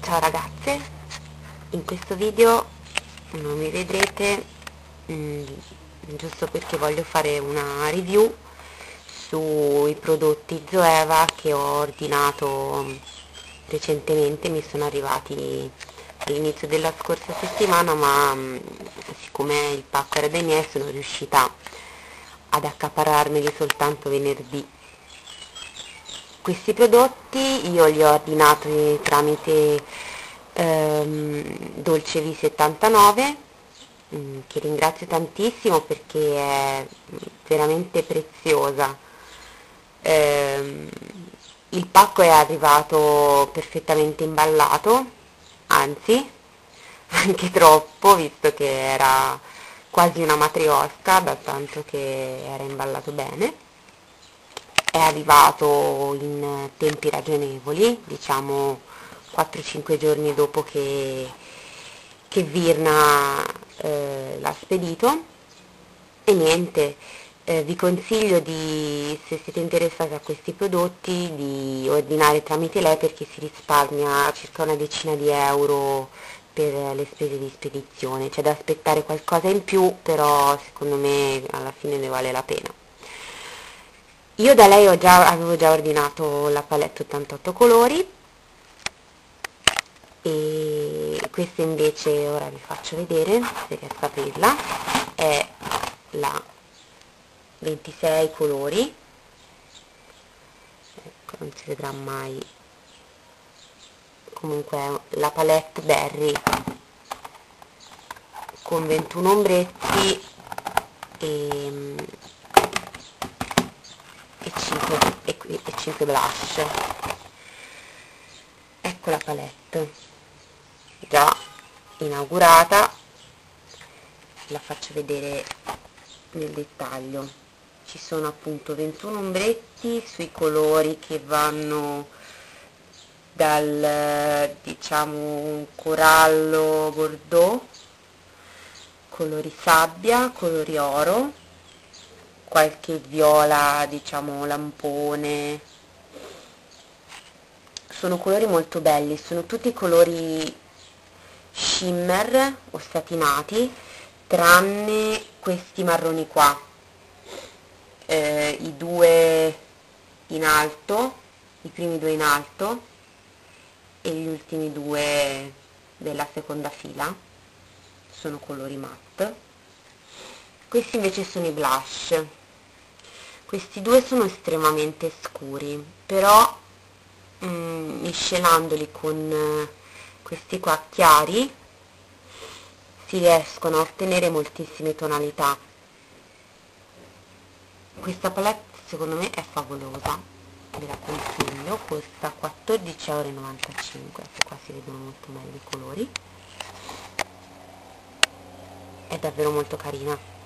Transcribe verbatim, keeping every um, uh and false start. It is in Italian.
Ciao ragazze, in questo video non mi vedrete mh, giusto perché voglio fare una review sui prodotti Zoeva che ho ordinato recentemente. Mi sono arrivati all'inizio della scorsa settimana, ma mh, siccome il pacco era dei miei sono riuscita ad accaparrarmeli soltanto venerdì. Questi prodotti io li ho ordinati tramite ehm, Dolce V settantanove, mh, che ringrazio tantissimo perché è veramente preziosa. Ehm, il pacco è arrivato perfettamente imballato, anzi anche troppo, visto che era quasi una matriosca, da tanto che era imballato bene. È arrivato in tempi ragionevoli, diciamo quattro cinque giorni dopo che, che Virna eh, l'ha spedito. E niente, eh, vi consiglio di, se siete interessati a questi prodotti, di ordinare tramite lei perché si risparmia circa una decina di euro per le spese di spedizione. C'è da aspettare qualcosa in più, però secondo me alla fine ne vale la pena. Io da lei ho già, avevo già ordinato la palette ottantotto colori, e questa invece ora vi faccio vedere se riesco a aprirla. È la ventisei colori, ecco, non si vedrà mai, comunque è la palette berry con ventuno ombretti e, e, cinque, e, e cinque blush. Ecco la palette già inaugurata, la faccio vedere nel dettaglio. Ci sono appunto ventuno ombretti sui colori che vanno dal, diciamo, corallo bordeaux, colori sabbia, colori oro, qualche viola, diciamo lampone. Sono colori molto belli, sono tutti colori shimmer o satinati, tranne questi marroni qua, eh, i due in alto, i primi due in alto e gli ultimi due della seconda fila sono colori matte. Questi invece sono i blush. Questi due sono estremamente scuri, però mm, miscelandoli con eh, questi qua chiari si riescono a ottenere moltissime tonalità. Questa palette secondo me è favolosa, ve la consiglio, costa quattordici e novantacinque euro, ecco qua si vedono molto meglio i colori, è davvero molto carina.